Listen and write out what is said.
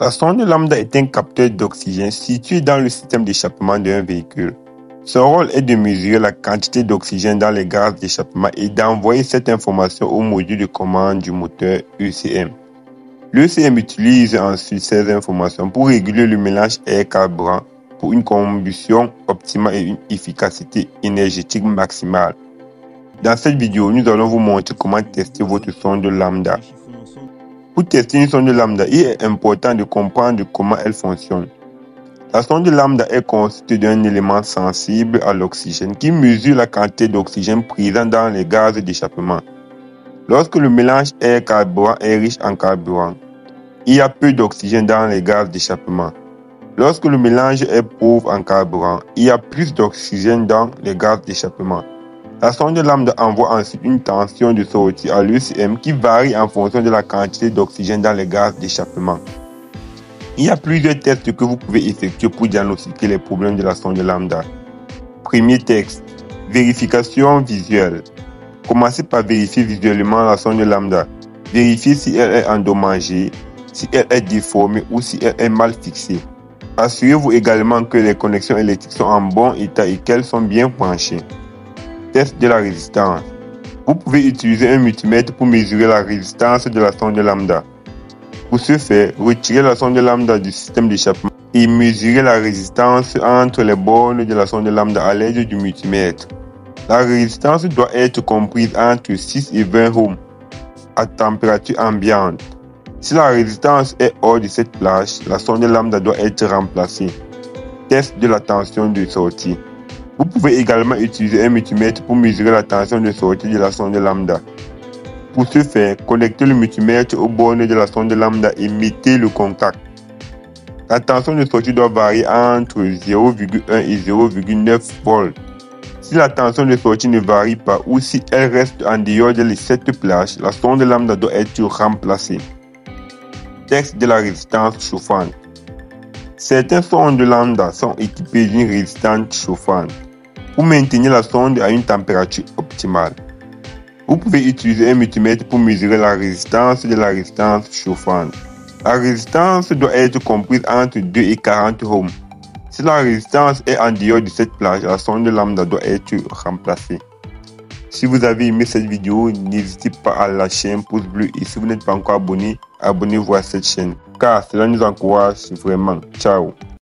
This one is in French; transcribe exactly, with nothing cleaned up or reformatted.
La sonde lambda est un capteur d'oxygène situé dans le système d'échappement d'un véhicule. Son rôle est de mesurer la quantité d'oxygène dans les gaz d'échappement et d'envoyer cette information au module de commande du moteur E C M. L'E C M utilise ensuite ces informations pour réguler le mélange air-carburant pour une combustion optimale et une efficacité énergétique maximale. Dans cette vidéo, nous allons vous montrer comment tester votre sonde lambda. Pour tester une sonde lambda, il est important de comprendre comment elle fonctionne. La sonde lambda est constituée d'un élément sensible à l'oxygène qui mesure la quantité d'oxygène présent dans les gaz d'échappement. Lorsque le mélange air-carburant est riche en carburant, il y a peu d'oxygène dans les gaz d'échappement. Lorsque le mélange est pauvre en carburant, il y a plus d'oxygène dans les gaz d'échappement. La sonde lambda envoie ensuite une tension de sortie à l'E C M qui varie en fonction de la quantité d'oxygène dans les gaz d'échappement. Il y a plusieurs tests que vous pouvez effectuer pour diagnostiquer les problèmes de la sonde lambda. Premier test, vérification visuelle. Commencez par vérifier visuellement la sonde lambda. Vérifiez si elle est endommagée, si elle est déformée ou si elle est mal fixée. Assurez-vous également que les connexions électriques sont en bon état et qu'elles sont bien branchées. Test de la résistance. Vous pouvez utiliser un multimètre pour mesurer la résistance de la sonde lambda. Pour ce faire, retirez la sonde lambda du système d'échappement et mesurez la résistance entre les bornes de la sonde lambda à l'aide du multimètre. La résistance doit être comprise entre six et vingt ohms à température ambiante. Si la résistance est hors de cette plage, la sonde lambda doit être remplacée. Test de la tension de sortie. Vous pouvez également utiliser un multimètre pour mesurer la tension de sortie de la sonde lambda. Pour ce faire, connectez le multimètre aux bornes de la sonde lambda et mettez le contact. La tension de sortie doit varier entre zéro virgule un et zéro virgule neuf volts. Si la tension de sortie ne varie pas ou si elle reste en dehors de cette plage, la sonde lambda doit être remplacée. Test de la résistance chauffante. Certaines sondes lambda sont équipées d'une résistance chauffante pour maintenir la sonde à une température optimale. Vous pouvez utiliser un multimètre pour mesurer la résistance de la résistance chauffante. La résistance doit être comprise entre deux et quarante ohms. Si la résistance est en dehors de cette plage, la sonde lambda doit être remplacée. Si vous avez aimé cette vidéo, n'hésitez pas à lâcher un pouce bleu et si vous n'êtes pas encore abonné, abonnez-vous à cette chaîne car cela nous encourage vraiment. Ciao.